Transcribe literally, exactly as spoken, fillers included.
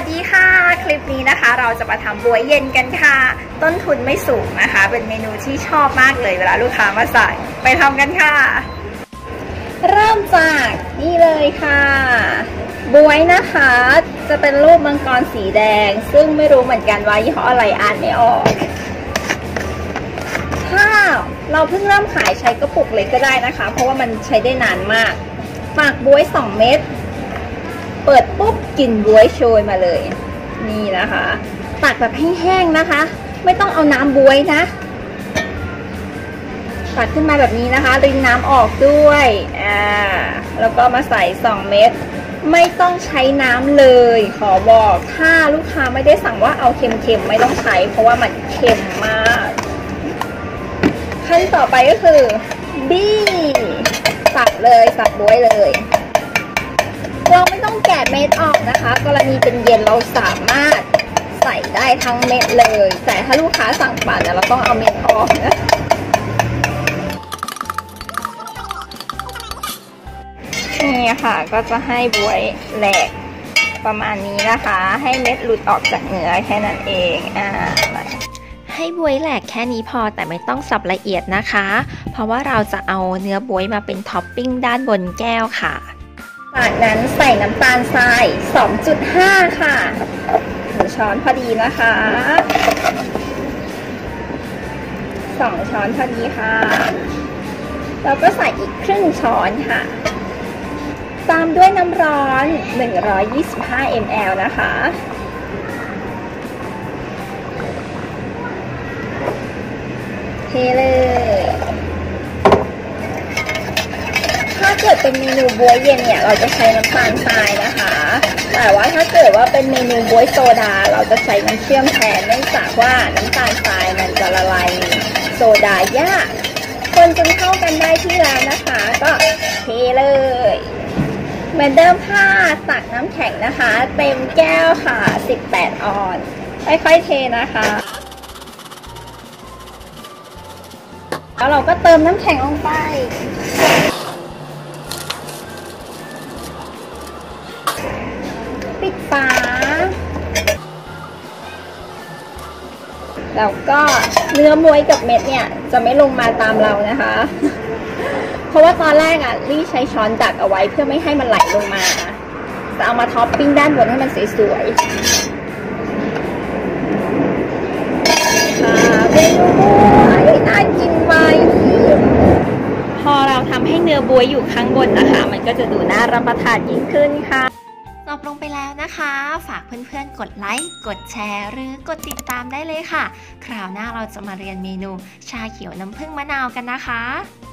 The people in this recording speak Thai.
ดีค่ะคลิปนี้นะคะเราจะมาทำบ๊วยเย็นกันค่ะต้นทุนไม่สูงนะคะเป็นเมนูที่ชอบมากเลยเวลาลูกค้ามาสั่งไปทำกันค่ะเริ่มจากนี่เลยค่ะบ๊วยนะคะจะเป็นรูปมังกรสีแดงซึ่งไม่รู้เหมือนกันว่ายี่ห้ออะไรอ่านไม่ออกถ้าเราเพิ่งเริ่มขายใช้กระปุกเล็กก็ได้นะคะเพราะว่ามันใช้ได้นานมากหมักบ๊วยสองเม็ดเปิดปุ๊บกลิ่นบ๊วยโชยมาเลยนี่นะคะตักแบบแห้งๆนะคะไม่ต้องเอาน้ำบ๊วยนะตักขึ้นมาแบบนี้นะคะรินน้ำออกด้วยอ่าแล้วก็มาใส่สองเม็ดไม่ต้องใช้น้ำเลยขอบอกถ้าลูกค้าไม่ได้สั่งว่าเอาเค็มๆไม่ต้องใช้เพราะว่ามันเค็มมากขั้นต่อไปก็คือบี้สับเลยสับบ๊วยเลยเราไม่ต้องแกะเม็ดออกนะคะกรณีเป็นเย็นเราสามารถใส่ได้ทั้งเม็ดเลยแต่ถ้าลูกค้าสั่งปั่นเราต้องเอาเม็ดออกนะนี่ค่ะก็จะให้บ๊วยแหลกประมาณนี้นะคะให้เม็ดหลุดออกจากเนื้อแค่นั้นเองอ่าให้บ๊วยแหลกแค่นี้พอแต่ไม่ต้องสับละเอียดนะคะเพราะว่าเราจะเอาเนื้อบ๊วยมาเป็นท็อปปิ้งด้านบนแก้วค่ะจากนั้นใส่น้ำตาลทราย สองจุดห้า ค่ะหนึ่งช้อนพอดีนะคะสองช้อนพอดีค่ะแล้วก็ใส่อีกครึ่งช้อนค่ะตามด้วยน้ำร้อนหนึ่งร้อยยี่สิบห้ามิลลิลิตร นะคะเทเลยถ้าเกิดเป็นเมนูบ๊วยเย็นเนี่ยเราจะใช้น้ำตาลทรายนะคะแต่ว่าถ้าเกิดว่าเป็นเมนูบ๊วยโซดาเราจะใช้น้ำเชื่อมแทนเนื่องจากว่าน้ำตาลทรายมันจะละลายโซดายากคนจนเข้ากันได้ที่ร้านนะคะก็เทเลยเหมือนเดิมค่ะตักน้ำแข็งนะคะเต็มแก้วค่ะสิบแปดออนค่อยๆเทนะคะแล้วเราก็เติมน้ำแข็งลงไปปิดฝาแล้วก็เนื้อบ๊วยกับเม็ดเนี่ยจะไม่ลงมาตามเรานะคะเพราะว่าตอนแรกอ่ะลี่ใช้ช้อนดักเอาไว้เพื่อไม่ให้มันไหลลงมาจะเอามาท็อปปิ้งด้านบนให้มันสวยๆค่ะเมนูบ๊วยน่ากินไปพอเราทำให้เนื้อบ๊วยอยู่ข้างบนนะคะมันก็จะดูน่ารับประทานยิ่งขึ้นค่ะจบลงไปแล้วนะคะฝากเพื่อนๆกดไลค์กดแชร์หรือกดติดตามได้เลยค่ะคราวหน้าเราจะมาเรียนเมนูชาเขียวน้ำผึ้งมะนาวกันนะคะ